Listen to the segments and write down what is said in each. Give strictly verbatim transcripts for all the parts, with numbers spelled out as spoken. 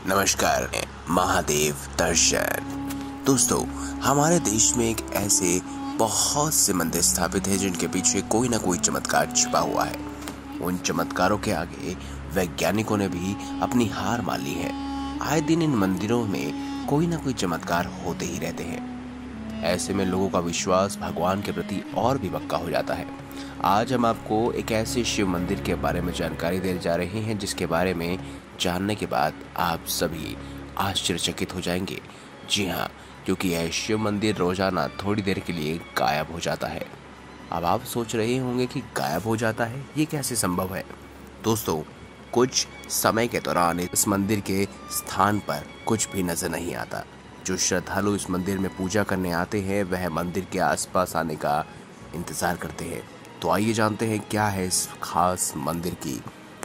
नमस्कार। महादेव दर्शन। दोस्तों, हमारे देश में एक ऐसे बहुत से मंदिर स्थापित हैं जिनके पीछे कोई ना कोई चमत्कार छिपा हुआ है। उन चमत्कारों के आगे वैज्ञानिकों ने भी अपनी हार मान ली है। आए दिन इन मंदिरों में कोई ना कोई चमत्कार होते ही रहते हैं। ऐसे में लोगों का विश्वास भगवान के प्रति और भी पक्का हो जाता है। आज हम आपको एक ऐसे शिव मंदिर के बारे में जानकारी देने जा रहे हैं जिसके बारे में जानने के बाद आप सभी आश्चर्यचकित हो जाएंगे। जी हाँ, क्योंकि यह शिव मंदिर रोजाना थोड़ी देर के लिए गायब हो जाता है। अब आप सोच रहे होंगे कि गायब हो जाता है, ये कैसे संभव है? दोस्तों, कुछ समय के दौरान इस मंदिर के स्थान पर कुछ भी नजर नहीं आता। जो श्रद्धालु इस मंदिर में पूजा करने आते हैं वह मंदिर के आसपास आने का इंतजार करते हैं। तो आइए जानते हैं क्या है इस खास मंदिर की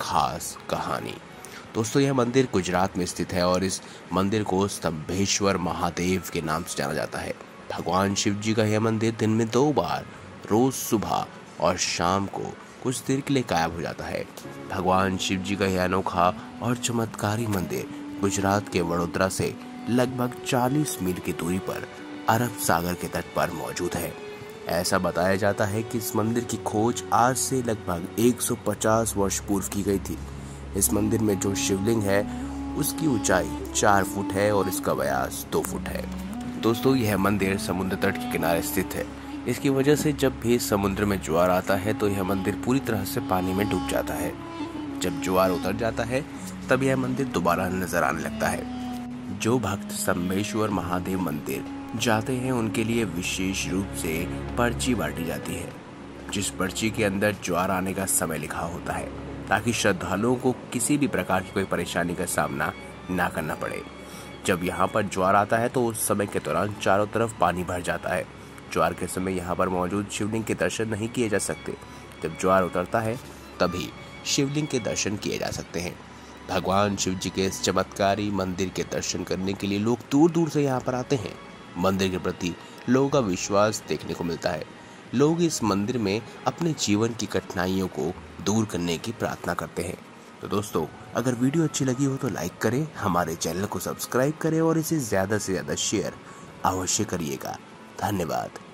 खास कहानी। दोस्तों, यह मंदिर गुजरात में स्थित है और इस मंदिर को स्तंभेश्वर महादेव के नाम से जाना जाता है। भगवान शिव जी का यह मंदिर दिन में दो बार रोज सुबह और शाम को कुछ देर के लिए गायब हो जाता है। भगवान शिव जी का यह अनोखा और चमत्कारी मंदिर गुजरात के वडोदरा से लगभग चालीस मील की दूरी पर अरब सागर के तट पर मौजूद है। ऐसा बताया जाता है कि इस मंदिर की खोज आज से लगभग एक सौ पचास वर्ष पूर्व की गई थी। इस मंदिर में जो शिवलिंग है उसकी ऊंचाई चार फुट है और इसका व्यास दो फुट है। दोस्तों, यह मंदिर समुद्र तट के किनारे स्थित है। इसकी वजह से जब भी समुद्र में ज्वार आता है तो यह मंदिर पूरी तरह से पानी में डूब जाता है। जब ज्वार उतर जाता है तब यह मंदिर दोबारा नजर आने लगता है। जो भक्त स्तंभेश्वर महादेव मंदिर जाते हैं उनके लिए विशेष रूप से पर्ची बांटी जाती है, जिस पर्ची के अंदर ज्वार आने का समय लिखा होता है ताकि श्रद्धालुओं को किसी भी प्रकार की कोई परेशानी का सामना ना करना पड़े। जब यहाँ पर ज्वार आता है तो उस समय के दौरान चारों तरफ पानी भर जाता है। ज्वार के समय यहाँ पर मौजूद शिवलिंग के दर्शन नहीं किए जा सकते। जब ज्वार उतरता है तभी शिवलिंग के दर्शन किए जा सकते हैं। भगवान शिव जी के इस चमत्कारी मंदिर के दर्शन करने के लिए लोग दूर दूर से यहाँ पर आते हैं। मंदिर के प्रति लोगों का विश्वास देखने को मिलता है। लोग इस मंदिर में अपने जीवन की कठिनाइयों को दूर करने की प्रार्थना करते हैं। तो दोस्तों, अगर वीडियो अच्छी लगी हो तो लाइक करें, हमारे चैनल को सब्सक्राइब करें और इसे ज़्यादा से ज़्यादा शेयर अवश्य करिएगा। धन्यवाद।